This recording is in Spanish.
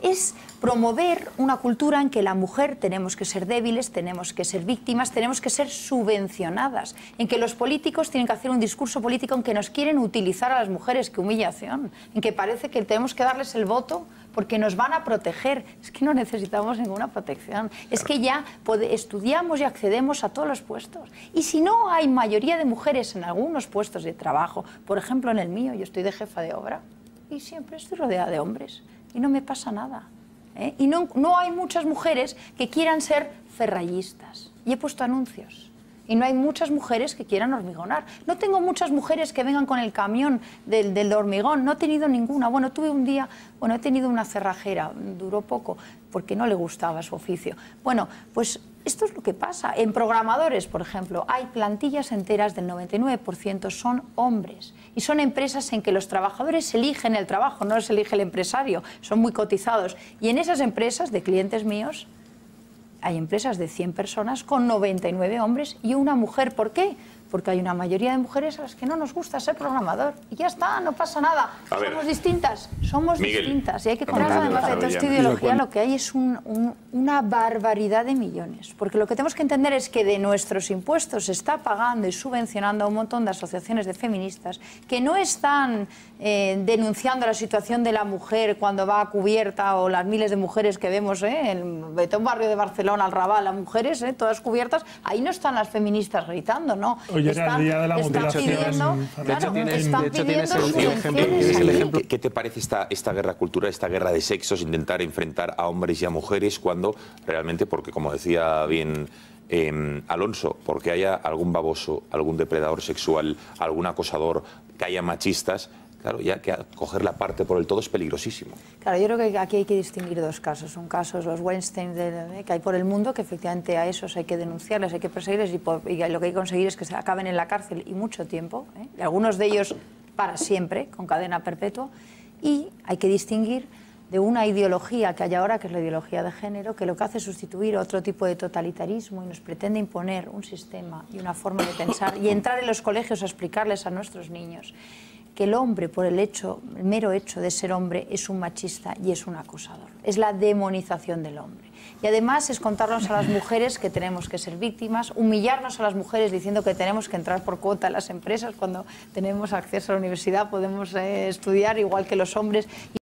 es promover una cultura en que la mujer tenemos que ser débiles, tenemos que ser víctimas, tenemos que ser subvencionadas, en que los políticos tienen que hacer un discurso político en que nos quieren utilizar a las mujeres, qué humillación, en que parece que tenemos que darles el voto porque nos van a proteger. Es que no necesitamos ninguna protección, es que ya estudiamos y accedemos a todos los puestos. Y si no hay mayoría de mujeres en algunos puestos de trabajo, por ejemplo en el mío, yo estoy de jefa de obra y siempre estoy rodeada de hombres y no me pasa nada. Y no hay muchas mujeres que quieran ser ferrallistas. Y he puesto anuncios. Y no hay muchas mujeres que quieran hormigonar. No tengo muchas mujeres que vengan con el camión del hormigón. No he tenido ninguna. Bueno, tuve un día, he tenido una cerrajera. Duró poco porque no le gustaba su oficio. Bueno, pues esto es lo que pasa. En programadores, por ejemplo, hay plantillas enteras del 99% son hombres. Y son empresas en que los trabajadores eligen el trabajo, no los elige el empresario. Son muy cotizados. Y en esas empresas de clientes míos hay empresas de 100 personas con 99 hombres y una mujer. ¿Por qué? Porque hay una mayoría de mujeres a las que no nos gusta ser programador. Y ya está, no pasa nada. Somos distintas, somos distintas. Y hay que contar además de toda esta ideología, lo que hay es una barbaridad de millones. Porque lo que tenemos que entender es que de nuestros impuestos se está pagando y subvencionando a un montón de asociaciones de feministas que no están denunciando la situación de la mujer cuando va a cubierta, o las miles de mujeres que vemos en un barrio de Barcelona, al Raval, las mujeres todas cubiertas. Ahí no están las feministas gritando, ¿no? Era el día de la mutilación. Tienes el ejemplo. ¿Qué te parece esta guerra cultural, esta guerra de sexos, intentar enfrentar a hombres y a mujeres cuando realmente, porque como decía bien Alonso, porque haya algún baboso, algún depredador sexual, algún acosador, que haya machistas? Claro, ya que coger la parte por el todo es peligrosísimo. Claro, yo creo que aquí hay que distinguir dos casos. Un caso es los Weinstein que hay por el mundo, que efectivamente a esos hay que denunciarles, hay que perseguirles y lo que hay que conseguir es que se acaben en la cárcel y mucho tiempo, y algunos de ellos para siempre, con cadena perpetua. Y hay que distinguir de una ideología que hay ahora, que es la ideología de género, que lo que hace es sustituir otro tipo de totalitarismo y nos pretende imponer un sistema y una forma de pensar y entrar en los colegios a explicarles a nuestros niños que el hombre, por el mero hecho de ser hombre, es un machista y es un acosador. Es la demonización del hombre. Y además es contarnos a las mujeres que tenemos que ser víctimas, humillarnos a las mujeres diciendo que tenemos que entrar por cuota en las empresas cuando tenemos acceso a la universidad, podemos estudiar igual que los hombres.